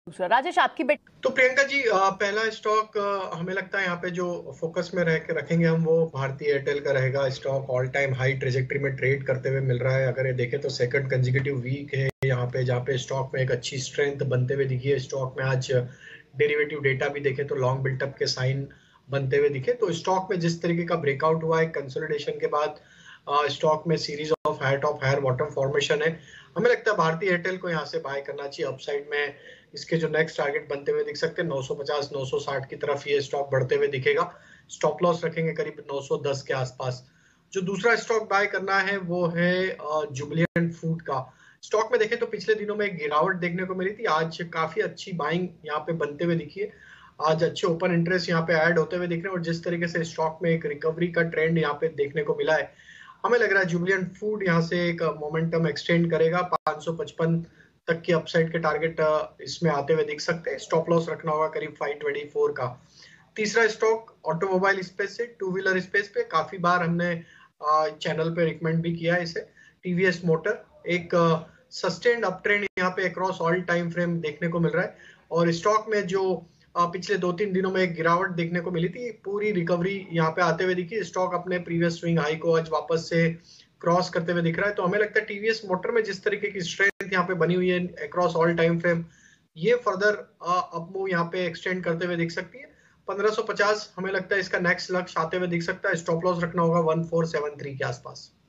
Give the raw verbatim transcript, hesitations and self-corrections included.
दूसरा। राजेश, आपकी बेट तो प्रियंका जी, अ, पहला स्टॉक अ, हमें लगता है यहाँ पे जो फोकस में रह के रखेंगे हम, वो भारतीय एयरटेल का रहेगा। Stock all time high trajectory में ट्रेड करते हुए मिल रहा है। अगर ये देखें तो सेकंड कंसेक्यूटिव वीक है यहाँ पे, जहाँ पे स्टॉक में एक अच्छी स्ट्रेंथ बनते हुए दिखी है। स्टॉक में आज डेरिवेटिव डेटा भी देखे तो लॉन्ग बिल्टअप के साइन बनते हुए दिखे। तो स्टॉक में जिस तरीके का ब्रेकआउट हुआ है कंसोलिडेशन के बाद, स्टॉक में series of higher top higher bottom formation है। हमें लगता है भारतीय एयरटेल को यहाँ से बाय करना चाहिए। अपसाइड में इसके जो नेक्स्ट टारगेट बनते हुए दिख सकते हैं नौ सौ पचास नौ सौ साठ की तरफ ये स्टॉक बढ़ते हुए दिखेगा। स्टॉप लॉस रखेंगे करीब नौ सौ दस के आसपास। जो दूसरा स्टॉक बाय करना है वो है जुबिलियंट फूड का। स्टॉक में देखें तो पिछले दिनों में एक गिरावट देखने को मिली थी, आज काफी अच्छी बाइंग यहाँ पे बनते हुए दिखी है। आज अच्छे ओपन इंटरेस्ट यहाँ पे ऐड होते हुए दिख रहे हैं, और जिस तरीके से स्टॉक में एक रिकवरी का ट्रेंड यहाँ पे देखने को मिला है, हमें लग रहा है जुबिलियंट फूड यहाँ से एक मोमेंटम एक्सटेंड करेगा। पाँच सौ पचपन तक की अपसाइड के टारगेट इसमें आते हुए दिख सकते हैं। स्टॉप लॉस रखना होगा करीब पाँच सौ चौबीस का। तीसरा स्टॉक ऑटोमोबाइल स्पेस से, टू व्हीलर स्पेस पे काफी बार हमने चैनल पे रिकमेंड भी किया है इसे। टीवीएस मोटर एक सस्टेन्ड अप ट्रेंड यहाँ पे अक्रॉस ऑल टाइम फ्रेम देखने को मिल रहा है, और स्टॉक में जो आ, पिछले दो तीन दिनों में एक गिरावट देखने को मिली थी, पूरी रिकवरी यहाँ पे आते हुए दिखी। स्टॉक अपने प्रीवियस स्विंग हाई को आज वापस से क्रॉस करते हुए दिख रहा है। तो हमें लगता है टीवीएस मोटर में जिस तरीके की स्ट्रेंथ यहाँ पे बनी हुई है अक्रॉस ऑल टाइम फ्रेम, ये फर्दर अप मूव यहाँ पे एक्सटेंड करते हुए दिख सकती है। पंद्रह सौ पचास हमें लगता है इसका नेक्स्ट लक्ष्य आते हुए दिख सकता है। स्टॉप लॉस रखना होगा चौदह सौ तिहत्तर के आसपास।